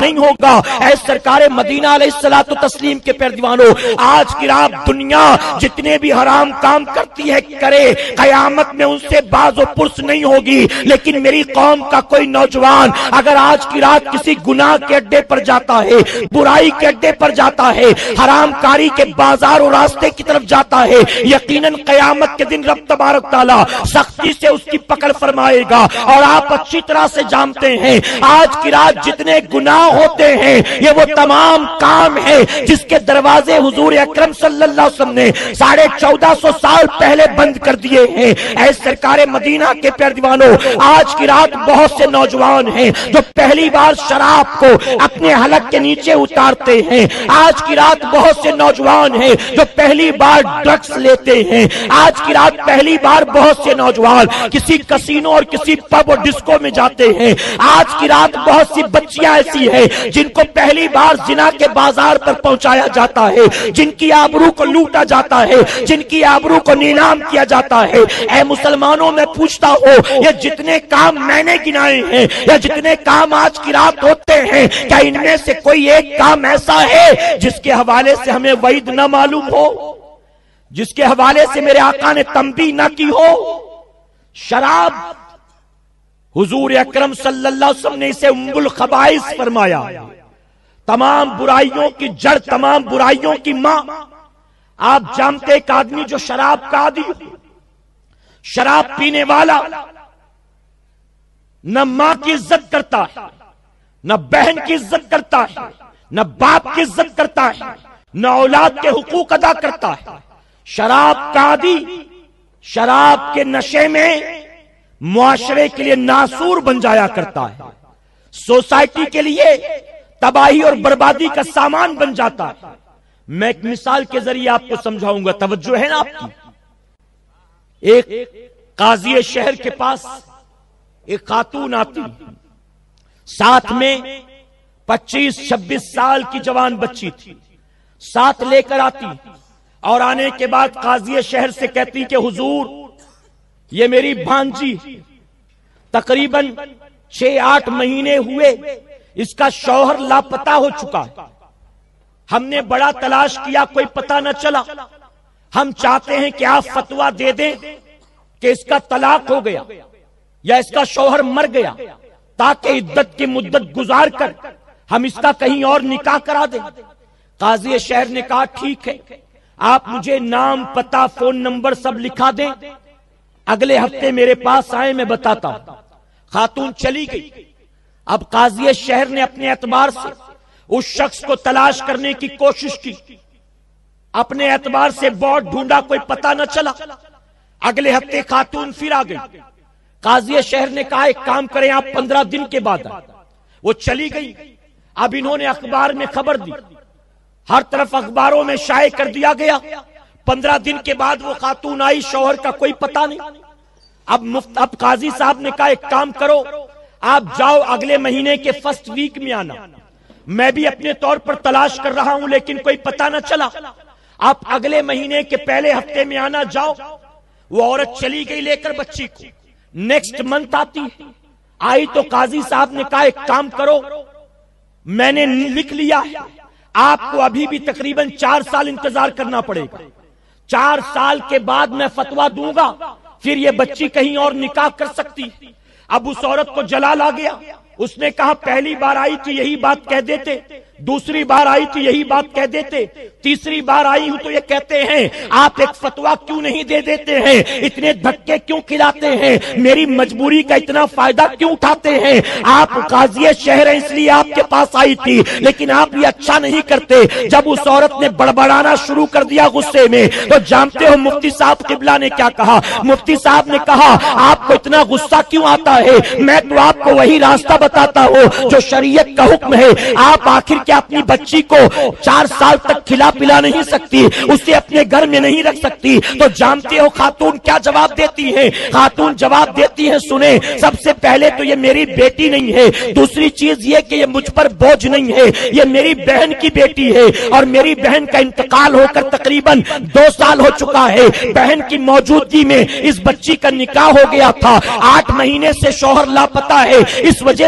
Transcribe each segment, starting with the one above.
نہیں ہوگا۔ اے سرکار مدینہ علیہ الصلوۃ والتسلیم کے پیروانوں، آج کی رات دنیا جتنے بھی حرام کام کرتی ہے کرے، قیامت میں ان سے باز و پرس نہیں ہوگی، لیکن میری قوم کا کوئی نوجوان اگر آج کی رات کسی گناہ کے اڈے پر جاتا ہے، برائی کے اڈے پر جاتا ہے، حرام کاری کے بازار و راستے کی طرف جاتا ہے، یقیناً قیامت کے دن رب تبارک تعالیٰ سختی سے اس کی پکڑ فرمائے گا۔ اور آپ اچھی طرح سے جانتے ہیں آج کی رات جتنے گناہ ہوتے ہیں یہ وہ تمام کام ہے جس کے دروازے حضور اکرم صلی اللہ علیہ وسلم نے 1450 سال پہلے بند کر دیے ہیں۔ اے سرکار مدینہ کے پیروانوں، آج کی رات بہت سے نوجوان ہیں جو پہلی بار شراب کو اپنے حلق کے نیچے اتارتے ہیں۔ آج کی رات بہت سے نوجوان ہیں جو پہلی بار ڈرگس لیتے ہیں۔ آج کی رات پہلی بار بہت سے نوجوان کسی کسینو اور کسی پب اور ڈسکو میں جاتے ہیں۔ آج کی رات بہت سی بچیاں ایسی ہیں جن کو پہلی بار زنا کے بازار پر پہنچایا جاتا ہے، جن کی آبرو کو لوٹا جاتا ہے، جن کی آبرو کو نیلام کیا جاتا ہے۔ اے مسلمانوں، میں پوچھتا ہوں یہ جتنے کام میں نے گنائے ہیں یا جتنے کام آج کی رات ہوتے ہیں، کیا ان میں سے کوئی ایک کام ایسا ہے جس کے حوالے سے ہمیں وعید نہ معلوم ہو، جس کے حوالے سے میرے آقا نے تنبیہ نہ کی ہو؟ شراب، حضور اکرم صلی اللہ علیہ وسلم نے اسے ام الخبائث فرمایا، تمام برائیوں کی جڑ، تمام برائیوں کی ماں۔ آپ جانتے ایک آدمی جو شراب کا عادی، شراب پینے والا، نہ ماں کی عزت کرتا ہے، نہ بہن کی عزت کرتا ہے، نہ باپ کی عزت کرتا ہے، نہ اولاد کے حقوق ادا کرتا ہے۔ شراب کا عادی شراب کے نشے میں معاشرے کے لیے ناسور بن جایا کرتا ہے، سوسائٹی کے لیے تباہی اور بربادی کا سامان بن جاتا ہے۔ میں ایک مثال کے ذریعے آپ کو سمجھاؤں گا، توجہ ہے نا آپ کی؟ ایک قاضی شہر کے پاس ایک خاتون آتی، ساتھ میں 25-26 سال کی جوان بچی تھی، ساتھ لے کر آتی اور آنے کے بعد قاضی شہر سے کہتی کہ حضور یہ میری بھانجی تقریباً 6-8 مہینے ہوئے اس کا شوہر لاپتہ ہو چکا ہے، ہم نے بڑا تلاش کیا کوئی پتہ نہ چلا، ہم چاہتے ہیں کہ آپ فتویٰ دے دیں کہ اس کا طلاق ہو گیا یا اس کا شوہر مر گیا، تاکہ عدت کی مدت گزار کر ہم اس کا کہیں اور نکاح کرا دیں۔ قاضی شہر نے کہا ٹھیک ہے، آپ مجھے نام، پتہ، فون نمبر سب لکھا دیں، اگلے ہفتے میرے پاس آئے میں بتاتا ہوں۔ خاتون چلی گئی۔ اب قاضی شہر نے اپنے اعتبار سے اس شخص کو تلاش کرنے کی کوشش کی، اپنے اعتبار سے بہت ڈھونڈا، کوئی پتہ نہ چلا۔ اگلے ہفتے خاتون پھر آ گئی۔ قاضی شہر نے کہا ایک کام کریں، آپ 15 دن کے بعد آئیں۔ وہ چلی گئی۔ اب انہوں نے اخبار میں خبر دی، ہر طرف اخباروں میں شائع کر دیا گیا۔ 15 دن کے بعد وہ خاتون آئی، شوہر کا کوئی پتہ نہیں۔ اب قاضی صاحب نے کہا ایک کام کرو، آپ جاؤ اگلے مہینے کے فرسٹ ویک میں آنا، میں بھی اپنے طور پر تلاش کر رہا ہوں لیکن کوئی پتہ نہ چلا، آپ اگلے مہینے کے پہلے ہفتے میں آنا، جاؤ۔ وہ عورت چلی گئی لے کر بچی کو۔ نیکسٹ منتھ آتی آئی تو قاضی صاحب نے کہا ایک کام کرو، میں نے لکھ لیا ہے، آپ کو ابھی بھی تقریباً 4 سال انتظار کرنا پڑے گا، 4 سال کے بعد میں فتویٰ دوں گا، پھر یہ بچی کہیں اور نکاح کر سکتی۔ اب اس عورت کو جلال آ گیا، اس نے کہا پہلی بار آئی تو یہی بات کہہ دیتے، دوسری بار آئی تو یہی بات کہہ دیتے، تیسری بار آئی ہوں تو یہ کہتے ہیں آپ ایک فتویٰ کیوں نہیں دے دیتے ہیں، اتنے دھکے کیوں کھلاتے ہیں، میری مجبوری کا اتنا فائدہ کیوں اٹھاتے ہیں، آپ قاضی شہر ہیں اس لیے آپ کے پاس آئی تھی، لیکن آپ یہ اچھا نہیں کرتے۔ جب اس عورت نے بڑبڑانا شروع کر دیا غصے میں، تو جانتے ہو مفتی صاحب قبلہ نے کیا کہا؟ مفتی صاحب نے کہا آپ کو اتنا غصہ کیوں آتا ہے، میں تو آپ کو وہی راستہ بتاتا ہوں جو شریعت کا حکم ہے، آپ آخر کیا اپنی بچی کو 4 سال تک کھلا پلا نہیں سکتی، اسے اپنے گھر میں نہیں رکھ سکتی؟ تو جانتے ہو خاتون کیا جواب دیتی ہے؟ خاتون جواب دیتی ہے سنیں، سب سے پہلے تو یہ میری بیٹی نہیں ہے، دوسری چیز یہ کہ یہ مجھ پر بوجھ نہیں ہے، یہ میری بہن کی بیٹی ہے، اور میری بہن کا انتقال ہو کر تقریباً 2 سال ہو چکا ہے، بہن کی موجودگی میں اس بچی کا نکاح ہو گیا تھا، 8 مہینے سے شوہر لاپتہ ہے، اس وجہ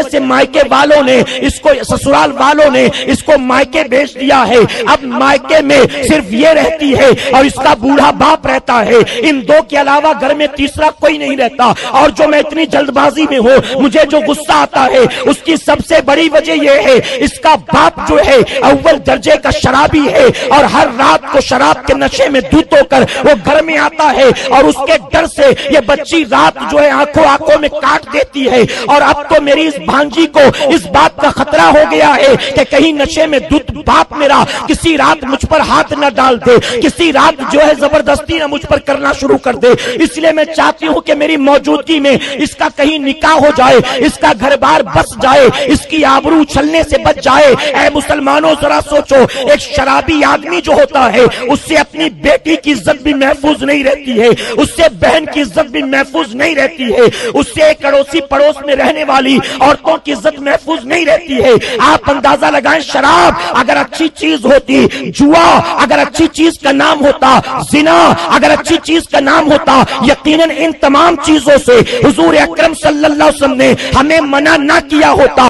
سے مائکے والوں نے اس کو, سسرال والوں نے اس کو مائکے بھیج دیا ہے. اب مائکے میں صرف یہ رہتی ہے اور اس کا بوڑھا باپ رہتا ہے. ان دو کے علاوہ گھر میں تیسرا کوئی نہیں رہتا. اور جو میں اتنی جلد بازی میں ہوں, مجھے جو غصہ آتا ہے اس کی سب سے بڑی وجہ یہ ہے, اس کا باپ جو ہے اول درجے کا شرابی ہے اور ہر رات کو شراب کے نشے میں دھت ہو کر وہ گھر میں آتا ہے اور اس کے ڈر سے یہ بچی رات جو ہے آنکھوں میں کاٹ دیتی ہے. اور اب تو میری اس بھانجی کو اس بات کا خطرہ ہو گیا ہے کہ کہیں نشے میں دھت باپ میرا کسی رات مجھ پر ہاتھ نہ ڈال دے, کسی رات جو ہے زبردستی نہ مجھ پر کرنا شروع کر دے. اس لیے میں چاہتی ہوں کہ میری موجودگی میں اس کا کہیں نکاح ہو جائے, اس کا گھر بار بس جائے, اس کی آبرو چھلنے سے بچ جائے. اے مسلمانوں ذرا سوچو, ایک شرابی آدمی جو ہوتا ہے اس سے اپنی بیٹی کی عزت بھی محفوظ نہیں رہتی ہے, اس سے بہن کی عزت بھی محفوظ نہیں رہتی ہے, اس سے ایک اڑوسی پڑوس میں رہنے والی عورتوں کی عزت محفوظ نہیں رہتی ہے. آپ اندازہ لگائیں, شراب اگر اچھی چیز ہوتی, جوا اگر اچھی چیز کا نام ہوتا, زنا اگر اچھی چیز کا نام ہوتا, یقیناً ان تمام چیزوں سے حضور اکرم صلی اللہ علیہ وسلم نے ہمیں منع نہ کیا ہوتا.